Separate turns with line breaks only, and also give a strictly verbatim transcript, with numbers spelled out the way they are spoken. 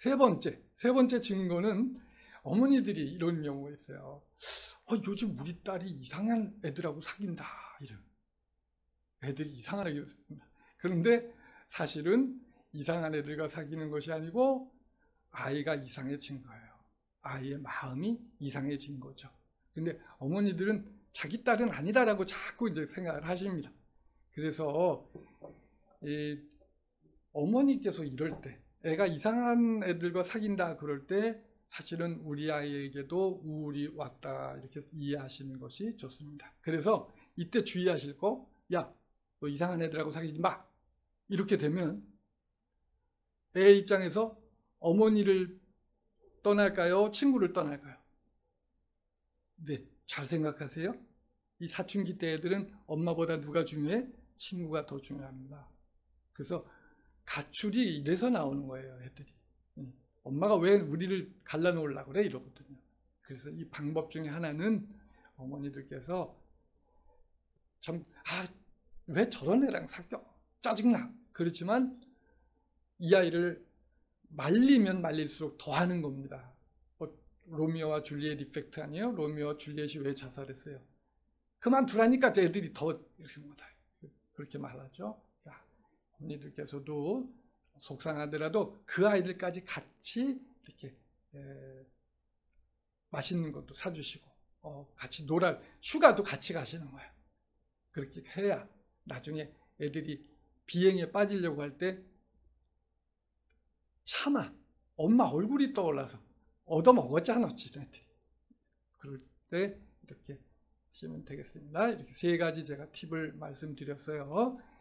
세 번째, 세 번째 증거는 어머니들이 이런 경우가 있어요. 어, 요즘 우리 딸이 이상한 애들하고 사귄다. 이런. 애들이 이상한 애들 사귄다. 그런데 사실은 이상한 애들과 사귀는 것이 아니고 아이가 이상해진 거예요. 아이의 마음이 이상해진 거죠. 근데 어머니들은 자기 딸은 아니다라고 자꾸 이제 생각을 하십니다. 그래서 이 어머니께서 이럴 때, 애가 이상한 애들과 사귄다 그럴 때 사실은 우리 아이에게도 우울이 왔다 이렇게 이해하시는 것이 좋습니다. 그래서 이때 주의하실 거, 야, 너 이상한 애들하고 사귀지 마. 이렇게 되면 애 입장에서 어머니를 떠날까요? 친구를 떠날까요? 네, 잘 생각하세요. 이 사춘기 때 애들은 엄마보다 누가 중요해? 친구가 더 중요합니다. 그래서 가출이 이래서 나오는 거예요, 애들이. 엄마가 왜 우리를 갈라놓으려고 그래? 이러거든요. 그래서 이 방법 중에 하나는 어머니들께서 참, 아, 왜 저런 애랑 사겨? 짜증나. 그렇지만 이 아이를 말리면 말릴수록 더 하는 겁니다. 뭐, 로미오와 줄리엣 이펙트 아니에요? 로미오와 줄리엣이 왜 자살했어요? 그만두라니까 애들이 더 이렇게 못해요. 그렇게 말하죠. 자, 어머니들께서도 속상하더라도 그 아이들까지 같이 이렇게 에, 맛있는 것도 사주시고 어, 같이 놀아, 휴가도 같이 가시는 거예요. 그렇게 해야 나중에 애들이 비행에 빠지려고 할 때 차마 엄마 얼굴이 떠올라서 얻어먹었잖아, 지네들이. 그럴 때 이렇게 하시면 되겠습니다. 이렇게 세 가지 제가 팁을 말씀드렸어요.